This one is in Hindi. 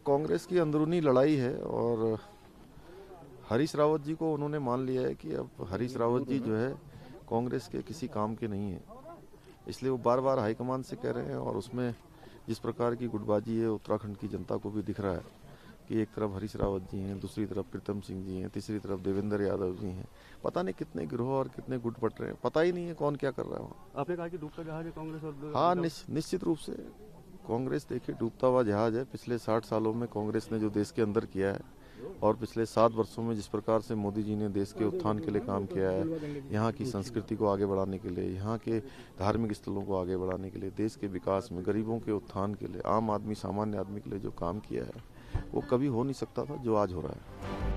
कांग्रेस की अंदरूनी लड़ाई है और हरीश रावत जी को उन्होंने मान लिया है कि अब हरीश रावत जी जो है कांग्रेस के किसी काम के नहीं है, इसलिए वो बार बार हाईकमान से कह रहे हैं। और उसमें जिस प्रकार की गुटबाजी है उत्तराखंड की जनता को भी दिख रहा है कि एक तरफ हरीश रावत जी हैं, दूसरी तरफ प्रीतम सिंह जी हैं, तीसरी तरफ देवेंद्र यादव जी हैं। पता नहीं कितने गिरोह और कितने गुट बट रहे हैं, पता ही नहीं है कौन क्या कर रहा है वहाँ। आपने कहा कि डूबता जहाज है कांग्रेस और हाँ, निश्चित रूप से कांग्रेस देखिए डूबता हुआ जहाज है। पिछले 60 सालों में कांग्रेस ने जो देश के अंदर किया है और पिछले 7 वर्षों में जिस प्रकार से मोदी जी ने देश के उत्थान के लिए काम किया है, यहाँ की संस्कृति को आगे बढ़ाने के लिए, यहाँ के धार्मिक स्थलों को आगे बढ़ाने के लिए, देश के विकास में, गरीबों के उत्थान के लिए, आम आदमी सामान्य आदमी के लिए जो काम किया है वो कभी हो नहीं सकता था जो आज हो रहा है।